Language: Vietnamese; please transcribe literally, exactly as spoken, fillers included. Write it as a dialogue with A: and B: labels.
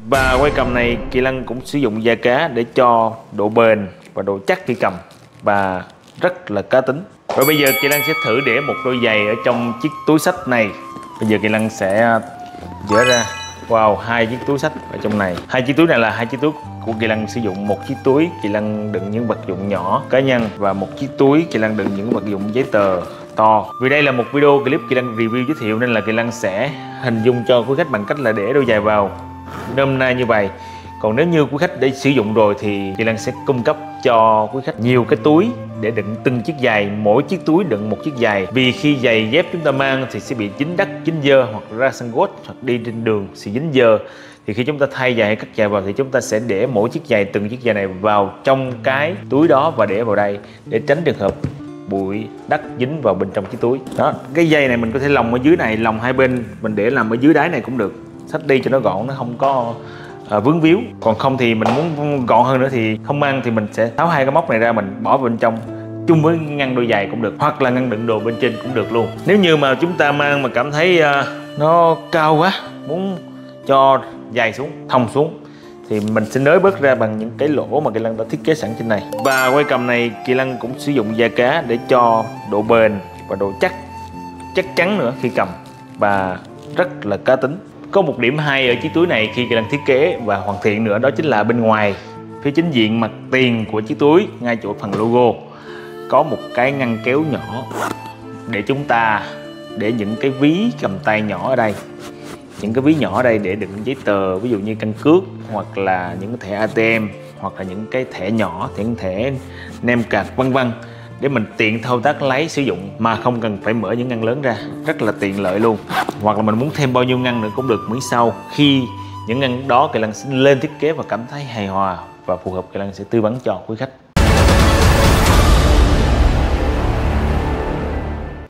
A: Và quay cầm này Kỳ Lân cũng sử dụng da cá để cho độ bền và độ chắc khi cầm và rất là cá tính. Và bây giờ Kỳ Lân sẽ thử để một đôi giày ở trong chiếc túi xách này. Bây giờ Kỳ Lân sẽ dỡ ra. Wow, hai chiếc túi xách ở trong này. Hai chiếc túi này là hai chiếc túi của Kỳ Lân sử dụng. Một chiếc túi Kỳ Lân đựng những vật dụng nhỏ cá nhân và một chiếc túi Kỳ Lân đựng những vật dụng giấy tờ to. Vì đây là một video clip Kỳ Lân review giới thiệu nên là Kỳ Lân sẽ hình dung cho quý khách bằng cách là để đôi giày vào nôm na như vậy. Còn nếu như quý khách đã sử dụng rồi thì Kỳ Lân sẽ cung cấp cho quý khách nhiều cái túi để đựng từng chiếc giày, mỗi chiếc túi đựng một chiếc giày. Vì khi giày dép chúng ta mang thì sẽ bị dính đất, dính dơ, hoặc ra sân golf hoặc đi trên đường sẽ dính dơ. Thì khi chúng ta thay giày hay cắt giày vào thì chúng ta sẽ để mỗi chiếc giày, từng chiếc giày này vào trong cái túi đó và để vào đây để tránh trường hợp bụi đất dính vào bên trong chiếc túi. Đó, cái dây này mình có thể lồng ở dưới này, lồng hai bên, mình để làm ở dưới đáy này cũng được. Xách đi cho nó gọn, nó không có à, vướng víu. Còn không thì mình muốn gọn hơn nữa thì không mang thì mình sẽ tháo hai cái móc này ra, mình bỏ vào bên trong chung với ngăn đôi giày cũng được, hoặc là ngăn đựng đồ bên trên cũng được luôn. Nếu như mà chúng ta mang mà cảm thấy uh, nó cao quá, muốn cho giày xuống, thòng xuống thì mình sẽ nới bớt ra bằng những cái lỗ mà Kỳ Lân đã thiết kế sẵn trên này. Và quay cầm này Kỳ Lân cũng sử dụng da cá để cho độ bền và độ chắc chắc chắn nữa khi cầm và rất là cá tính. Có một điểm hay ở chiếc túi này khi Kỳ Lân thiết kế và hoàn thiện nữa, đó chính là bên ngoài phía chính diện mặt tiền của chiếc túi, ngay chỗ phần logo có một cái ngăn kéo nhỏ để chúng ta để những cái ví cầm tay nhỏ ở đây. Những cái ví nhỏ ở đây để đựng giấy tờ, ví dụ như căn cước hoặc là những cái thẻ a tê em hoặc là những cái thẻ nhỏ, những thẻ nem card vân vân, để mình tiện thao tác lấy sử dụng mà không cần phải mở những ngăn lớn ra, rất là tiện lợi luôn. Hoặc là mình muốn thêm bao nhiêu ngăn nữa cũng được, miễn sau khi những ngăn đó Kỳ Lân sẽ lên thiết kế và cảm thấy hài hòa và phù hợp, Kỳ Lân sẽ tư vấn cho quý khách.